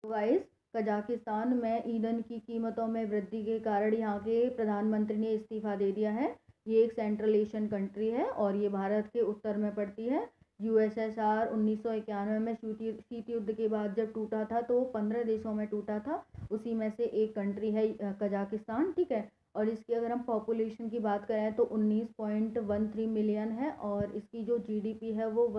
Guys, Kazakhstan में ईंधन की कीमतों में वृद्धि के कारण यहाँ के प्रधानमंत्री ने इस्तीफा दे दिया है। ये एक सेंट्रल एशियन कंट्री है और ये भारत के उत्तर में पड़ती है। यूएसएसआर 1991 में शीत युद्ध के बाद जब टूटा था तो 15 देशों में टूटा था। उसी में से एक कंट्री है कजाकिस्तान, ठीक है। और इसकी अगर हम पॉपुलेशन की बात करें तो 19.13 मिलियन है और इसकी जो जीडीपी है वो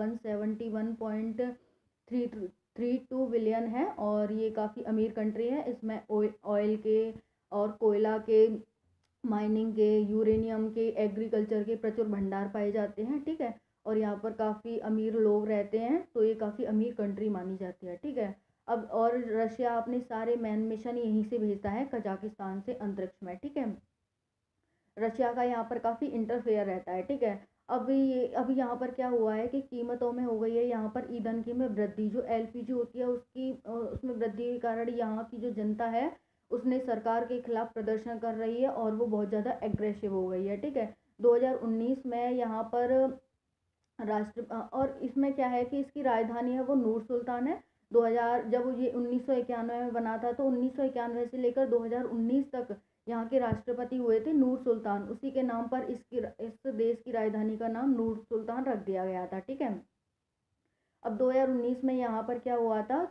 171.32 बिलियन है और ये काफ़ी अमीर कंट्री है। इसमें ऑयल के और कोयला के, माइनिंग के, यूरेनियम के, एग्रीकल्चर के प्रचुर भंडार पाए जाते हैं, ठीक है। और यहाँ पर काफ़ी अमीर लोग रहते हैं, तो ये काफ़ी अमीर कंट्री मानी जाती है, ठीक है। अब और रशिया अपने सारे मैन मिशन यहीं से भेजता है, कजाकिस्तान से अंतरिक्ष में, ठीक है। रशिया का यहाँ पर काफ़ी इंटरफेयर रहता है, ठीक है। अभी यहाँ पर क्या हुआ है कि कीमतों में हो गई है यहाँ पर ईंधन की में वृद्धि। जो एलपीजी होती है उसकी उसमें वृद्धि के कारण यहाँ की जो जनता है उसने सरकार के खिलाफ प्रदर्शन कर रही है और वो बहुत ज़्यादा एग्रेसिव हो गई है, ठीक है। 2019 में यहाँ पर और इसमें क्या है कि इसकी राजधानी है वो नूर सुल्तान है। 2000 जब ये 1991 में बना था तो 1991 से लेकर 2019 तक यहाँ के राष्ट्रपति हुए थे नूर सुल्तान। उसी के नाम पर इस देश की राजधानी का नाम नूर सुल्तान रख दिया गया था, ठीक है। अब 2019 में यहाँ पर क्या हुआ था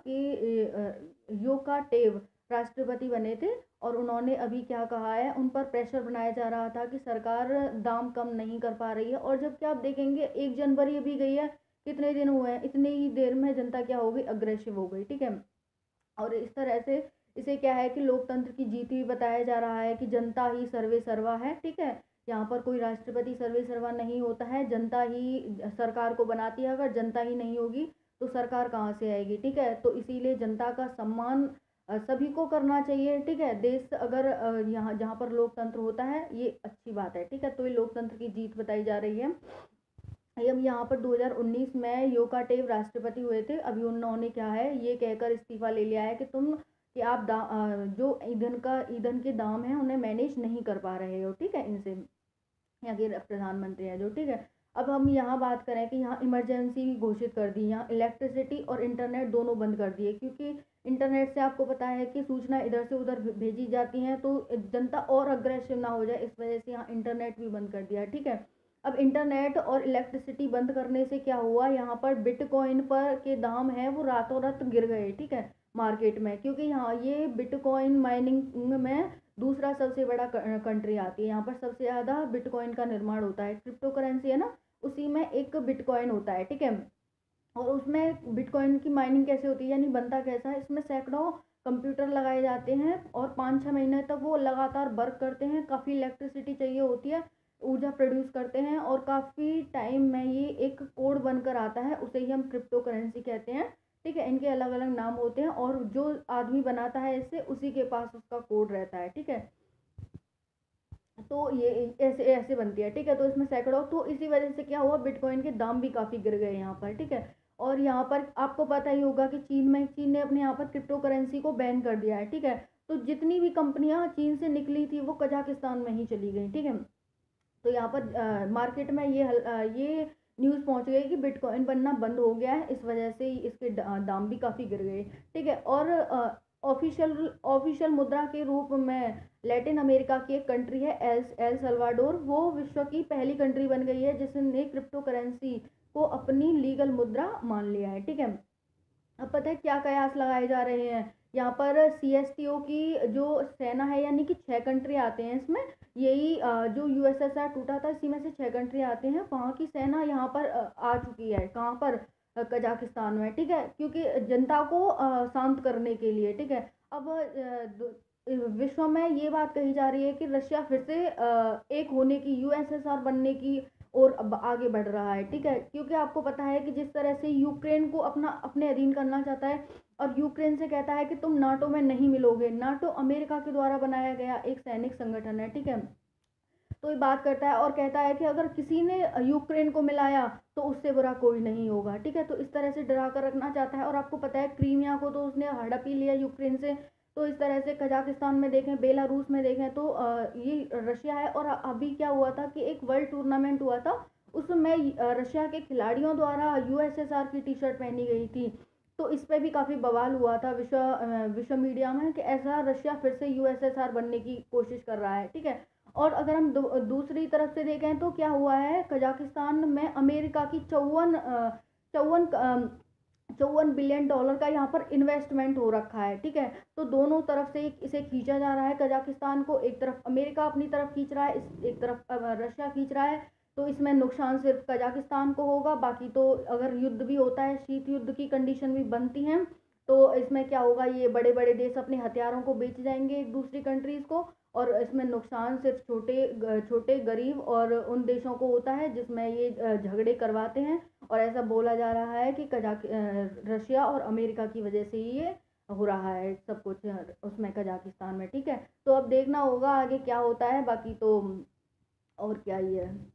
कि योकाटेव राष्ट्रपति बने थे और उन्होंने अभी क्या कहा है, उन पर प्रेशर बनाया जा रहा था कि सरकार दाम कम नहीं कर पा रही है। और जब क्या आप देखेंगे 1 जनवरी अभी गई है, कितने दिन हुए हैं, इतने ही देर में जनता क्या हो गई, अग्रेसिव हो गई, ठीक है। और इस तरह से इसे क्या है कि लोकतंत्र की जीत भी बताया जा रहा है कि जनता ही सर्वे सर्वा है, ठीक है। यहाँ पर कोई राष्ट्रपति सर्वे सर्वा नहीं होता है, जनता ही सरकार को बनाती है। अगर जनता ही नहीं होगी तो सरकार कहाँ से आएगी, ठीक है। तो इसीलिए जनता का सम्मान सभी को करना चाहिए, ठीक है। देश अगर यहाँ जहाँ पर लोकतंत्र होता है ये अच्छी बात है, ठीक है। तो ये लोकतंत्र की जीत बताई जा रही है। अब यहाँ पर 2019 में योकाटेव राष्ट्रपति हुए थे। अभी उन्होंने क्या है ये कहकर इस्तीफा ले लिया है कि आप जो ईंधन के दाम हैं उन्हें मैनेज नहीं कर पा रहे हो, ठीक है। इनसे यहाँ के प्रधानमंत्री हैं जो, ठीक है। अब हम यहाँ बात करें कि यहाँ इमरजेंसी भी घोषित कर दी। यहाँ इलेक्ट्रिसिटी और इंटरनेट दोनों बंद कर दिए क्योंकि इंटरनेट से आपको पता है कि सूचना इधर से उधर भेजी जाती हैं तो जनता और अग्रेसिव ना हो जाए, इस वजह से यहाँ इंटरनेट भी बंद कर दिया, ठीक है। अब इंटरनेट और इलेक्ट्रिसिटी बंद करने से क्या हुआ, यहाँ पर बिटकॉइन पर के दाम है वो रातों रात गिर गए, ठीक है, मार्केट में। क्योंकि यहाँ ये बिटकॉइन माइनिंग में दूसरा सबसे बड़ा कंट्री आती है। यहाँ पर सबसे ज़्यादा बिटकॉइन का निर्माण होता है, क्रिप्टो करेंसी है ना, उसी में एक बिटकॉइन होता है, ठीक है। और उसमें बिटकॉइन की माइनिंग कैसे होती है, यानी बनता कैसा है, इसमें सैकड़ों कंप्यूटर लगाए जाते हैं और 5-6 महीने तक वो लगातार वर्क करते हैं। काफ़ी इलेक्ट्रिसिटी चाहिए होती है, ऊर्जा प्रोड्यूस करते हैं और काफ़ी टाइम में ये एक कोड बनकर आता है, उसे ही हम क्रिप्टो करेंसी कहते हैं, ठीक है। इनके अलग अलग नाम होते हैं और जो आदमी बनाता है इससे उसी के पास उसका कोड रहता है, ठीक है। तो ये ऐसे ऐसे बनती है, ठीक है। तो इसमें सैकड़ों, तो इसी वजह से क्या हुआ, बिटकॉइन के दाम भी काफ़ी गिर गए यहाँ पर, ठीक है। और यहाँ पर आपको पता ही होगा कि चीन ने अपने यहाँ पर क्रिप्टो करेंसी को बैन कर दिया है, ठीक है। तो जितनी भी कंपनियां चीन से निकली थी वो कजाकिस्तान में ही चली गई, ठीक है। तो यहाँ पर मार्केट में ये न्यूज़ पहुँच गई कि बिटकॉइन बनना बंद हो गया है, इस वजह से इसके दाम भी काफ़ी गिर गए, ठीक है। और ऑफिशियल ऑफिशियल मुद्रा के रूप में लैटिन अमेरिका की एक कंट्री है एल सल्वाडोर, वो विश्व की पहली कंट्री बन गई है जिसने क्रिप्टो करेंसी को अपनी लीगल मुद्रा मान लिया है, ठीक है। अब पता है क्या कयास लगाए जा रहे हैं, यहाँ पर सीएसटीओ की जो सेना है, यानी कि 6 कंट्री आते हैं इसमें। यही जो यूएसएसआर टूटा था इसी में से 6 कंट्री आते हैं, वहाँ की सेना यहाँ पर आ चुकी है, कहाँ पर, कजाकिस्तान में, ठीक है। क्योंकि जनता को शांत करने के लिए, ठीक है। अब विश्व में ये बात कही जा रही है कि रशिया फिर से एक होने की, यूएसएसआर बनने की और अब आगे बढ़ रहा है, ठीक है। क्योंकि आपको पता है कि जिस तरह से यूक्रेन को अपने अधीन करना चाहता है और यूक्रेन से कहता है कि तुम नाटो में नहीं मिलोगे। नाटो अमेरिका के द्वारा बनाया गया एक सैनिक संगठन है, ठीक है। तो ये बात करता है और कहता है कि अगर किसी ने यूक्रेन को मिलाया तो उससे बुरा कोई नहीं होगा, ठीक है। तो इस तरह से डरा कर रखना चाहता है। और आपको पता है क्रीमिया को तो उसने हड़प ही लिया यूक्रेन से। तो इस तरह से कजाकिस्तान में देखें, बेलारूस में देखें तो ये रशिया है। और अभी क्या हुआ था कि एक वर्ल्ड टूर्नामेंट हुआ था, उसमें रशिया के खिलाड़ियों द्वारा यूएसएसआर की टी शर्ट पहनी गई थी, तो इस पे भी काफ़ी बवाल हुआ था विश्व मीडिया में कि ऐसा रशिया फिर से यूएसएसआर बनने की कोशिश कर रहा है, ठीक है। और अगर हम दूसरी तरफ से देखें तो क्या हुआ है, कजाकिस्तान में अमेरिका की 54 बिलियन डॉलर का यहाँ पर इन्वेस्टमेंट हो रखा है, ठीक है। तो दोनों तरफ से इसे खींचा जा रहा है कजाकिस्तान को, एक तरफ अमेरिका अपनी तरफ खींच रहा है, एक तरफ रशिया खींच रहा है। तो इसमें नुकसान सिर्फ कजाकिस्तान को होगा, बाकी तो अगर युद्ध भी होता है, शीत युद्ध की कंडीशन भी बनती हैं, तो इसमें क्या होगा, ये बड़े बड़े देश अपने हथियारों को बेच जाएंगे एक दूसरी कंट्रीज़ को, और इसमें नुकसान सिर्फ छोटे गरीब और उन देशों को होता है जिसमें ये झगड़े करवाते हैं। और ऐसा बोला जा रहा है कि रशिया और अमेरिका की वजह से ही ये हो रहा है सब कुछ उसमें कजाकिस्तान में, ठीक है। तो अब देखना होगा आगे क्या होता है, बाकी तो और क्या ही है।